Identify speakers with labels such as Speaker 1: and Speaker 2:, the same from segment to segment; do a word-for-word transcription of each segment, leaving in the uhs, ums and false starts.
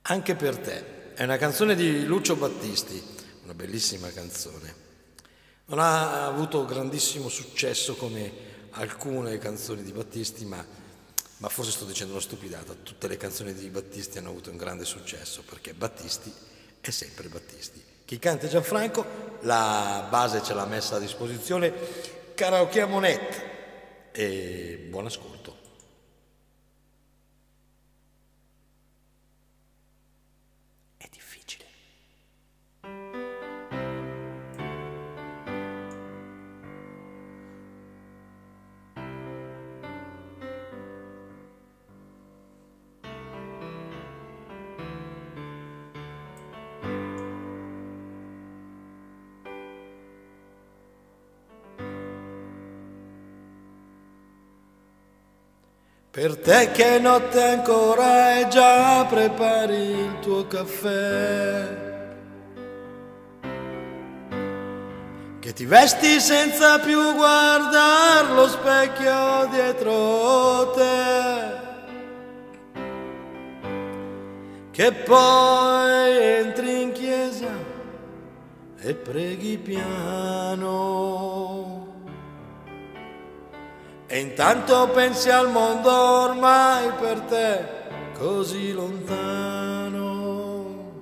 Speaker 1: Anche per te è una canzone di Lucio Battisti, una bellissima canzone. Non ha avuto grandissimo successo come alcune canzoni di Battisti, ma, ma forse sto dicendo una stupidata. Tutte le canzoni di Battisti hanno avuto un grande successo perché Battisti è sempre Battisti. Chi canta è Gianfranco, la base ce l'ha messa a disposizione, Karaoke a Monette, e buon ascolto. Per te che notte ancora e già prepari il tuo caffè, che ti vesti senza più guardare lo specchio dietro te, che poi entri in chiesa e preghi piano. E intanto pensi al mondo ormai per te così lontano.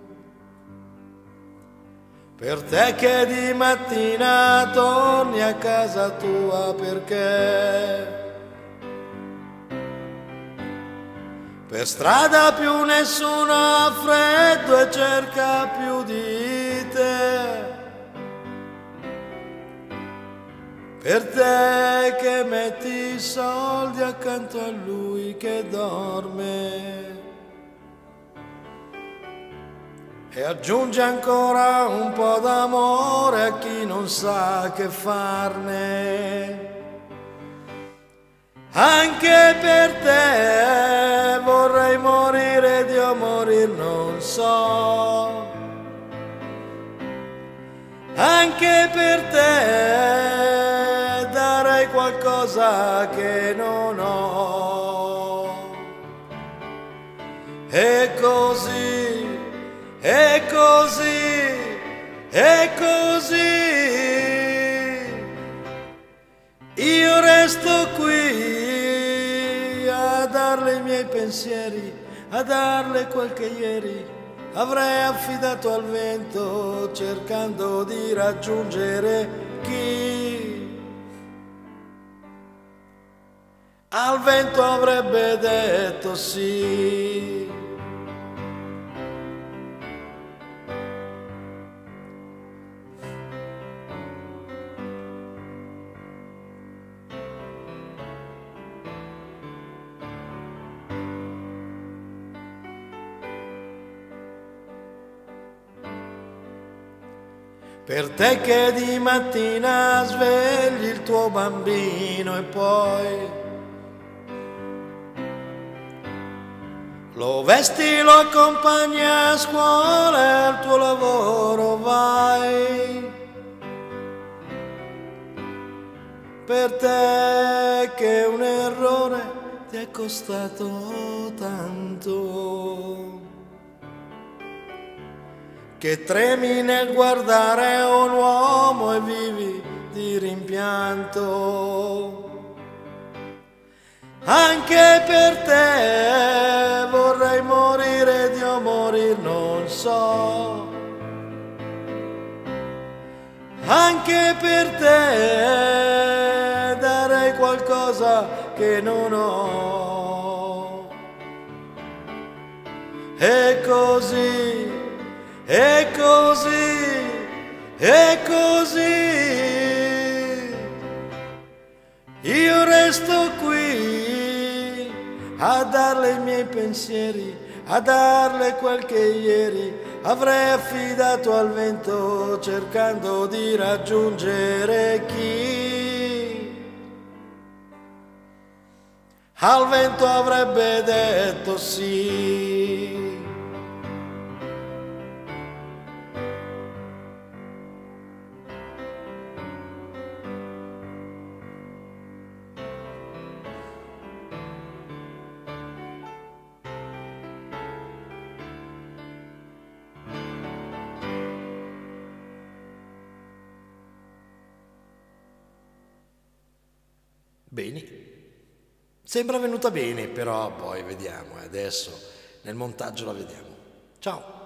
Speaker 1: Per te che di mattina torni a casa tua perché per strada più nessuno ha freddo e cerca più di te. Per te che metti i soldi accanto a lui che dorme e aggiunge ancora un po' d'amore a chi non sa che farne. Anche per te vorrei morire, Dio morir non so. Anche per te qualcosa che non ho. E così, e così, e così io resto qui a darle i miei pensieri, a darle quel che ieri avrei affidato al vento, cercando di raggiungere chi al vento avrebbe detto sì. Per te che di mattina svegli il tuo bambino e poi lo vesti, lo accompagni a scuola e al tuo lavoro vai. Per te che un errore ti è costato tanto, che tremi nel guardare un uomo e vivi di rimpianto. Anche per te vorrei morire, Dio morir non so. Anche per te darei qualcosa che non ho. E così, e così, e così io resto qui a darle i miei pensieri, a darle quel che ieri avrei affidato al vento, cercando di raggiungere chi al vento avrebbe detto sì. Bene. Sembra venuta bene, però poi vediamo, eh, adesso nel montaggio la vediamo. Ciao!